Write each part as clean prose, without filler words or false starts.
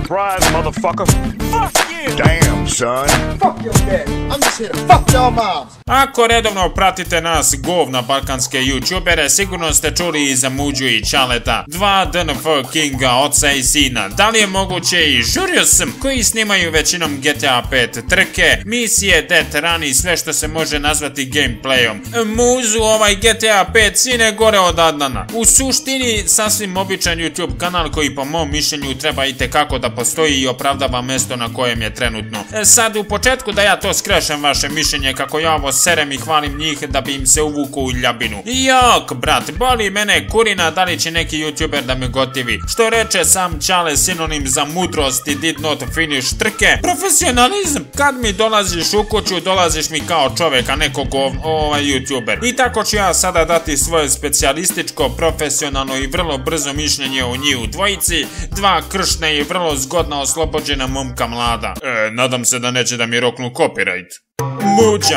Surprise, motherfucker. Fuck you! Damn, son. Fuck your dad. I'm just here to fuck your moms. Ako redovno pratite nas, govna balkanske youtubere, sigurno ste čuli i za Muđu i Čaleta, dva DNF Kinga, oca i sina. Da li je moguće i žurio sam, koji snimaju većinom GTA 5 trke, misije, deterani i sve što se može nazvati gameplayom. Muzu ovaj GTA 5 sine gore od Adnana. U suštini sasvim običan YouTube kanal koji po mom mišljenju treba itekako da postoji i opravdava mesto na kojem je trenutno. Sad u početku da ja to skrešem vaše mišljenje kako ja ovo serem i hvalim njih da bi im se uvuku u ljabinu. Jok, brat, boli mene kurina da li će neki YouTuber da me gotivi. Što reče sam Čale, sinonim za mudrost i did not finish trke. Profesionalizam. Kad mi dolaziš u kuću, dolaziš mi kao čovek, a neko YouTuber. I tako ću ja sada dati svoje specijalističko, profesionalno i vrlo brzo mišljenje o njih u dvojici. Dva kršne i vrlo zgodna oslobođena momka mlada. Nadam se da neće da mi roknu copyright. Muđa.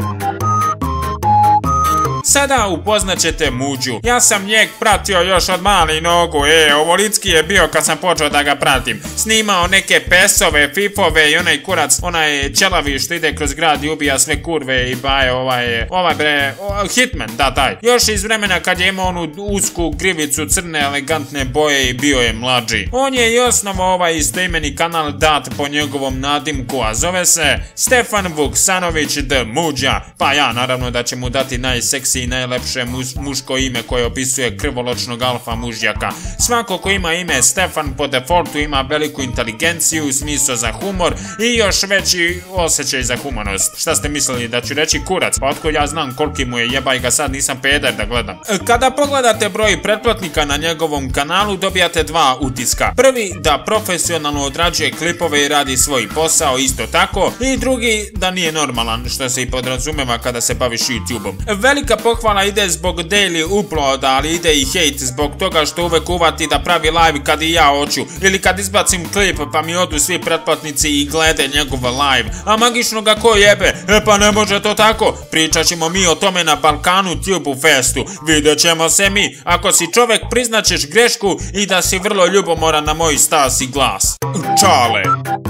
Sada upoznaćete Muđu. Ja sam njeg pratio još od mali nogu, ovolicki je bio kad sam počeo da ga pratim. Snimao neke pesove, fifove i onaj kurac, onaj ćelavi što ide kroz grad i ubija sve kurve i baje Hitman, da taj. Još iz vremena kad je imao onu usku grivicu crne elegantne boje i bio je mlađi. On je i osnovao ovaj istoimeni kanal dat po njegovom nadimku, a zove se Stefan Vuksanović The Muđa. Pa ja naravno da će mu dati najseksi i najlepše muško ime koje opisuje krvoločnog alfa mužjaka. Svako ko ima ime Stefan po defaultu ima veliku inteligenciju, smisao za humor i još veći osjećaj za humanost. Šta ste mislili da ću reći kurac? Pa otko ja znam koliki mu je, jebaj ga sad, nisam peder da gledam. Kada pogledate broj pretplatnika na njegovom kanalu dobijate dva utiska. Prvi da profesionalno odrađuje klipove i radi svoj posao isto tako, i drugi da nije normalan, što se i podrazumeva kada se baviš YouTubeom. Velika pohvala ide zbog daily uploada, ali ide i hejt zbog toga što uvek uvati da pravi live kad i ja hoću, ili kad izbacim klip pa mi odu svi pretplatnici i glede njegove live, a magično ga ko jebe. Pa ne može to tako, pričat ćemo mi o tome na Balkanu Tube Festu, vidjet ćemo se mi. Ako si čovek priznaćeš grešku i da si vrlo ljubomoran na moj stas i glas. Čale.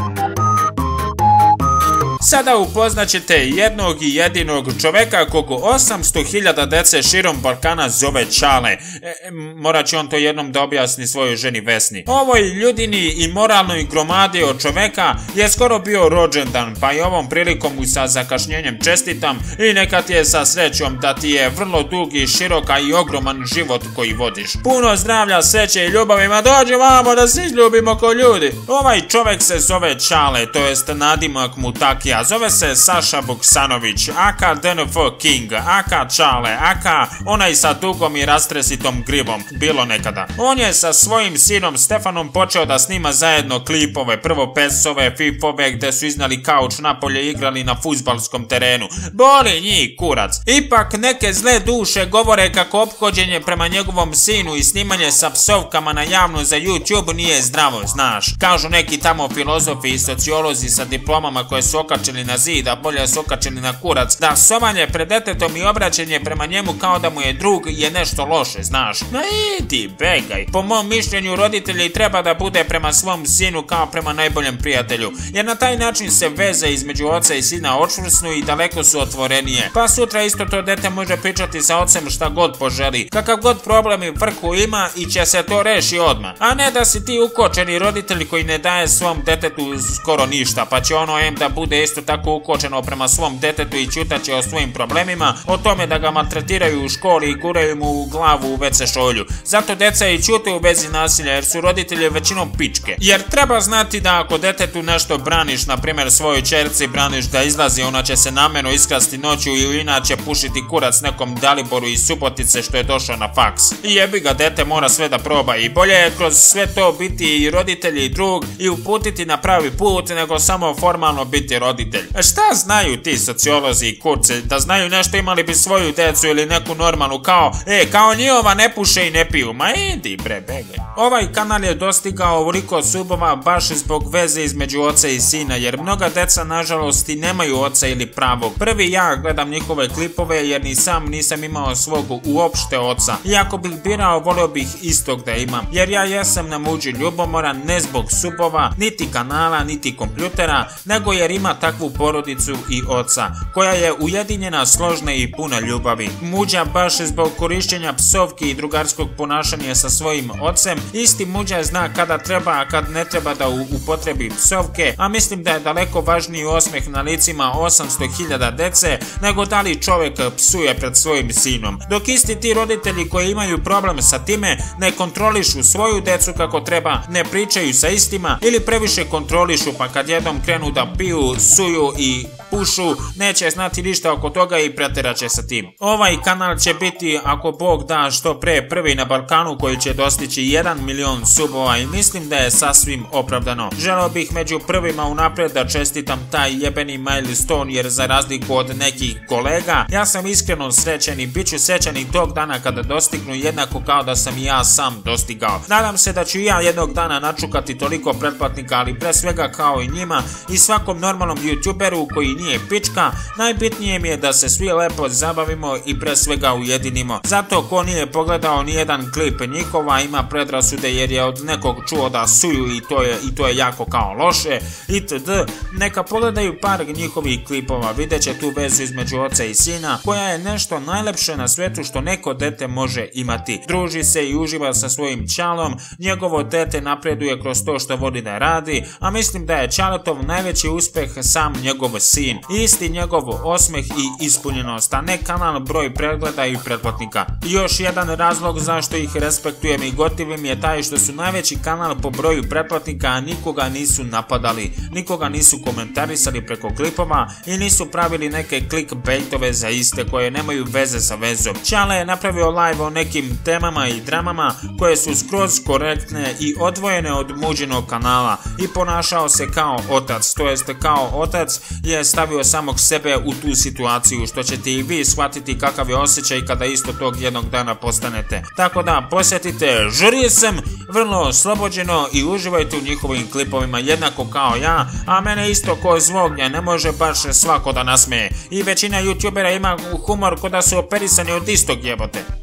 Sada upoznaćete jednog i jedinog čoveka koga 800.000 dece širom Balkana zove Čale. Morat će on to jednom da objasni svojoj ženi Vesni. Ovoj ljudini i moralnoj gromadi od čoveka je skoro bio rođendan, pa i ovom prilikom mu sa zakašnjenjem čestitam i neka ti je sa srećom da ti je vrlo dug i široka i ogroman život koji vodiš. Puno zdravlja, sreće i ljubavi, ma dođi vamo da se izljubimo ko ljudi. Ovaj čovek se zove Čale, to jest nadimak mu taki, a zove se Saša Vuksanović, aka DNF King, aka Čale, aka onaj sa dugom i rastresitom grivom, bilo nekada. On je sa svojim sinom Stefanom počeo da snima zajedno klipove, prvo pesove, fifove gde su iznali kauč napolje i igrali na fudbalskom terenu. Boli njih kurac. Ipak neke zle duše govore kako ophođenje prema njegovom sinu i snimanje sa psovkama na javno za YouTube nije zdravo, znaš. Kažu neki tamo filozofi i sociolozi sa diplomama koje su okačili na zid, a bolje su okačeni na kurac, da sovanje pred detetom i obraćanje prema njemu kao da mu je drug je nešto loše, znaš. No idi, begaj. Po mom mišljenju roditelji treba da bude prema svom sinu kao prema najboljem prijatelju, jer na taj način se veze između oca i sina očvrsnu i daleko su otvorenije. Pa sutra isto to dete može pričati sa ocem šta god poželi, kakav god problem i frku ima i će se to reši odmah. A ne da si ti ukočeni roditelj koji ne daje svom detetu skoro ništa, pa će ono da bude isto tako ukočeno prema svom detetu i ćutaće o svojim problemima, o tome da ga maltretiraju u školi i guraju mu u glavu u WC šolju. Zato deca i ćute u vezi nasilja jer su roditelji većinom pičke. Jer treba znati da ako detetu nešto braniš, na primjer svojoj ćerci braniš da izlazi, ona će se namerno iskrasti noću ili inače pušiti kurac nekom Daliboru iz Subotice što je došao na faks. I jebi ga, dete mora sve da proba i bolje je kroz sve to biti i roditelj i drug i uputiti na pravi put nego samo formalno biti roditelj. roditelj. Šta znaju ti sociolozi i kurci? Da znaju nešto, imali bi svoju decu ili neku normalnu, kao njihova ne puše i ne piju. Ma idi bre, begaj. Ovaj kanal je dostigao ovoliko subova baš zbog veze između oca i sina, jer mnoga deca nažalost i nemaju oca ili pravog. Prvi ja gledam njihove klipove jer ni sam nisam imao svog uopšte oca. Iako bih birao, volio bih istog da imam, jer ja jesam na muđi ljubomoran ne zbog subova, niti kanala, niti kompjutera, nego jer ima takvu porodicu i oca, koja je ujedinjena, složna i puna ljubavi. Muđa baš zbog korišćenja psovki i drugarskog ponašanja sa svojim ocem, isti muđa zna kada treba, a kad ne treba da upotrebi psovke, a mislim da je daleko važniji osmeh na licima 800.000 dece, nego da li čovjek psuje pred svojim sinom. Dok isti ti roditelji koji imaju problem sa time ne kontrolišu svoju decu kako treba, ne pričaju sa istima ili previše kontrolišu, pa kad jednom krenu da piju, suju i pušu, neće znati ništa oko toga i pretjeraće sa tim. Ovaj kanal će biti, ako Bog da, što pre prvi na Balkanu koji će dostići 1 milion subova i mislim da je sasvim opravdano. Želeo bih među prvima unapred da čestitam taj jebeni milestone, jer za razliku od nekih kolega, ja sam iskreno srećen i bit ću srećan i tog dana kada dostignu, jednako kao da sam i ja sam dostigao. Nadam se da ću i ja jednog dana načukati toliko pretplatnika, ali pre svega kao i njima i svakom normalnom youtuberu koji nije pička, najbitnije mi je da se svi lepo zabavimo i pre svega ujedinimo. Zato ko nije pogledao nijedan klip njihova ima predrasude jer je od nekog čuo da suju i to je jako kao loše itd. Neka pogledaju par njihovih klipova, vidjet će tu vezu između oca i sina, koja je nešto najlepše na svetu što neko dete može imati. Druži se i uživa sa svojim ćalom, njegovo dete napreduje kroz to što voli da radi, a mislim da je Ćaletov najveći uspeh sam njegov sin. Isti njegov osmeh i ispunjenost, a ne kanal, broj pregleda i pretplatnika. I još jedan razlog zašto ih respektujem i gotivim je taj što su najveći kanal po broju pretplatnika, a nikoga nisu napadali, nikoga nisu komentarisali preko klipova i nisu pravili neke clickbaitove za iste koje nemaju veze sa vezom. Ćale je napravio live o nekim temama i dramama koje su skroz korektne i odvojene od muđinog kanala i ponašao se kao otac, to jest kao otac je stavio samog sebe u tu situaciju, što ćete i vi shvatiti kakav je osjećaj kada isto tog jednog dana postanete. Tako da posjetite Žurije sam vrlo oslobođeno i uživajte u njihovim klipovima jednako kao ja, a mene isto ko zvognja ne može baš svako da nasmeje i većina youtubera ima humor ko da su operisani od istog jebote.